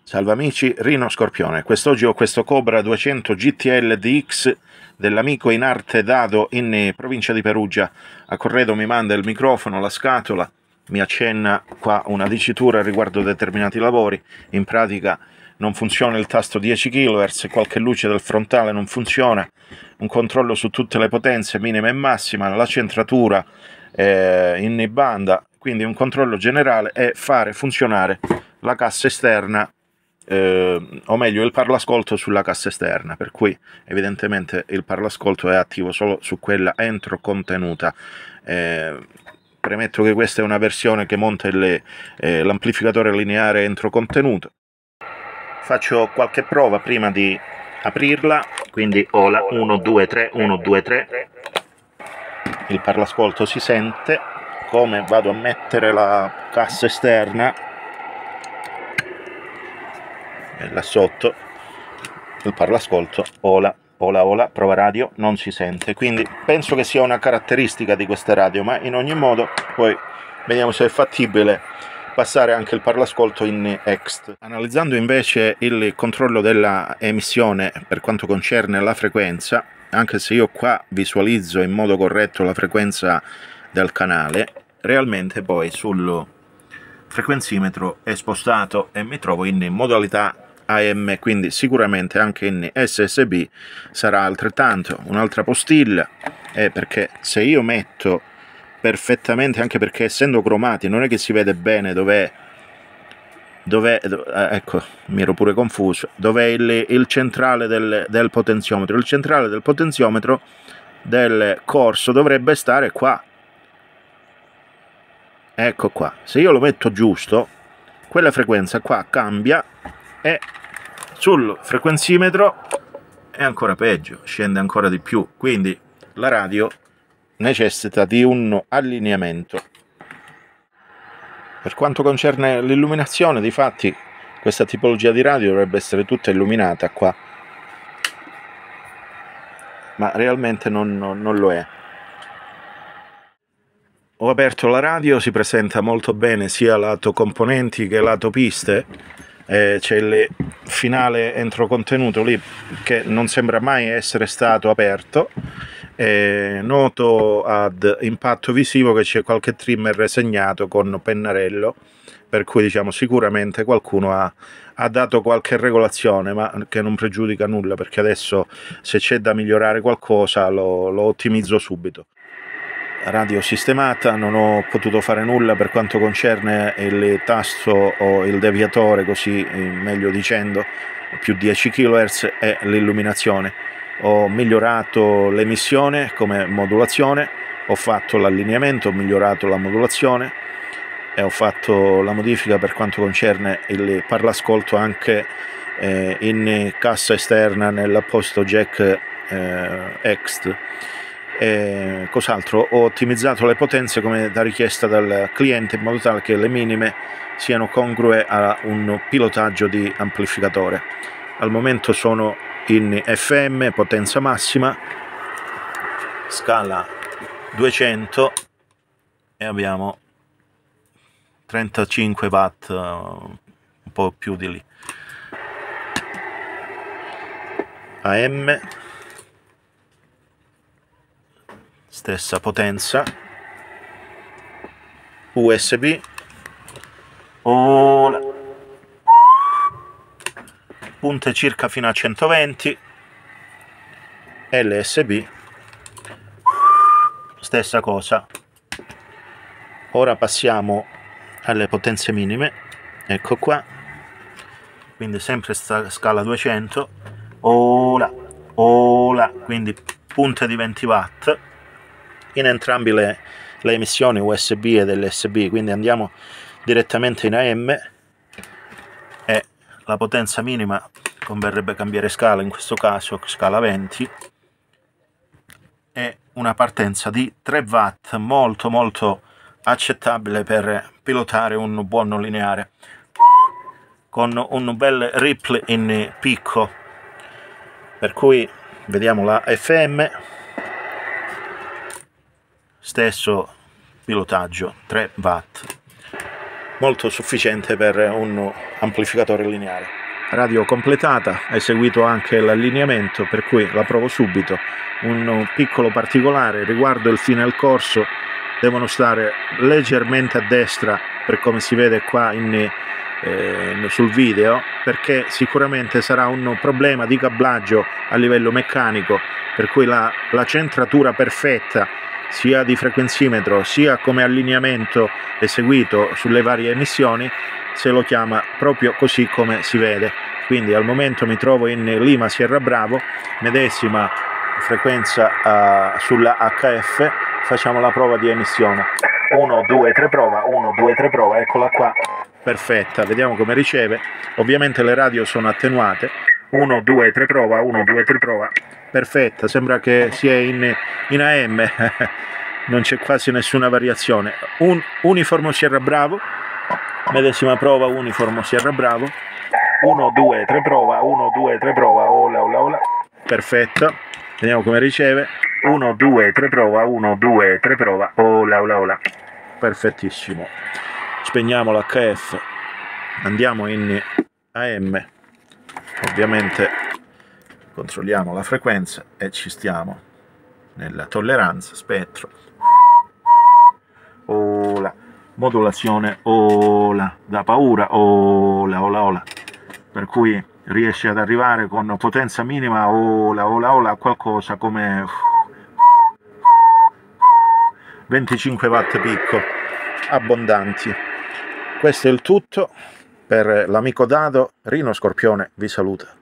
Salve amici, Rino Scorpione. Quest'oggi ho questo Cobra 200 GTL DX dell'amico in arte Dado in provincia di Perugia. A corredo mi manda il microfono, la scatola, mi accenna qua una dicitura riguardo determinati lavori. In pratica non funziona il tasto 10 kHz, qualche luce del frontale non funziona, un controllo su tutte le potenze minima e massima, la centratura in banda, quindi un controllo generale e fare funzionare la cassa esterna, o meglio il parlascolto sulla cassa esterna, per cui evidentemente il parlascolto è attivo solo su quella entro contenuta. Premetto che questa è una versione che monta l'amplificatore lineare entro contenuto. Faccio qualche prova prima di aprirla, quindi ho la 1 2 3 1 2 3, il parlascolto si sente. Come vado a mettere la cassa esterna e là sotto il parlascolto, ola, prova radio, non si sente, quindi penso che sia una caratteristica di queste radio, ma in ogni modo poi vediamo se è fattibile passare anche il parlascolto in EXT. Analizzando invece il controllo della emissione per quanto concerne la frequenza, anche se io qua visualizzo in modo corretto la frequenza del canale, realmente poi sul frequenzimetro è spostato e mi trovo in modalità AM, quindi sicuramente anche in SSB sarà altrettanto. Un'altra postilla è perché se io metto perfettamente, anche perché essendo cromati non è che si vede bene dov'è, ecco, mi ero pure confuso, dov'è il centrale del potenziometro. Il centrale del potenziometro del corso dovrebbe stare qua, ecco qua. Se io lo metto giusto, quella frequenza qua cambia e sul frequenzimetro è ancora peggio, scende ancora di più, quindi la radio necessita di un allineamento. Per quanto concerne l'illuminazione, difatti questa tipologia di radio dovrebbe essere tutta illuminata qua, ma realmente non lo è. Ho aperto la radio, si presenta molto bene sia lato componenti che lato piste. C'è il finale entro contenuto lì che non sembra mai essere stato aperto. Noto ad impatto visivo che c'è qualche trimmer segnato con pennarello, per cui diciamo sicuramente qualcuno ha dato qualche regolazione, ma che non pregiudica nulla, perché adesso se c'è da migliorare qualcosa lo ottimizzo subito. Radio sistemata, non ho potuto fare nulla per quanto concerne il tasto o il deviatore, così meglio dicendo, più 10 kHz e l'illuminazione. Ho migliorato l'emissione come modulazione, ho fatto l'allineamento, ho migliorato la modulazione e ho fatto la modifica per quanto concerne il parlascolto anche in cassa esterna nell'apposito jack EXT. Cos'altro? Ho ottimizzato le potenze come da richiesta dal cliente, in modo tale che le minime siano congrue a un pilotaggio di amplificatore. Al momento sono in FM, potenza massima, scala 200 e abbiamo 35 watt, un po' più di lì. AM, stessa potenza. USB, punte circa fino a 120. LSB, stessa cosa. Ora passiamo alle potenze minime, ecco qua, quindi sempre scala 200, quindi punte di 20 watt in entrambi le emissioni USB e dell'SB, quindi andiamo direttamente in AM e la potenza minima converrebbe cambiare scala, in questo caso scala 20, e una partenza di 3 watt molto accettabile per pilotare un buon lineare con un bel ripple in picco, per cui vediamo la FM, stesso pilotaggio, 3 watt. molto sufficiente per un amplificatore lineare. Radio completata, eseguito anche l'allineamento, per cui la provo subito. Un piccolo particolare riguardo il fine del corso: devono stare leggermente a destra, per come si vede qua sul video, perché sicuramente sarà un problema di cablaggio a livello meccanico, per cui la centratura perfetta sia di frequenzimetro sia come allineamento eseguito sulle varie emissioni se lo chiama proprio così come si vede. Quindi al momento mi trovo in Lima Sierra Bravo, medesima frequenza sulla HF. Facciamo la prova di emissione. 1 2 3 prova, 1 2 3 prova, eccola qua, perfetta. Vediamo come riceve. Ovviamente le radio sono attenuate. 1 2 3 prova, 1 2 3 prova, perfetta. Sembra che sia in AM. Non c'è quasi nessuna variazione. Uniformo Sierra Bravo, medesima prova, uniformo Sierra Bravo. 1 2 3 prova, 1 2 3 prova, ola ola ola, perfetto. Vediamo come riceve. 1 2 3 prova, 1 2 3 prova, ola ola ola, perfettissimo. Spegniamo l'HF, andiamo in AM, ovviamente controlliamo la frequenza e ci stiamo nella tolleranza, spettro, ola, modulazione, ola, da paura, ola ola ola, per cui riesce ad arrivare con potenza minima, ola ola ola, a qualcosa come 25 watt picco, abbondanti. Questo è il tutto. Per l'amico Dado, Rino Scorpione vi saluta.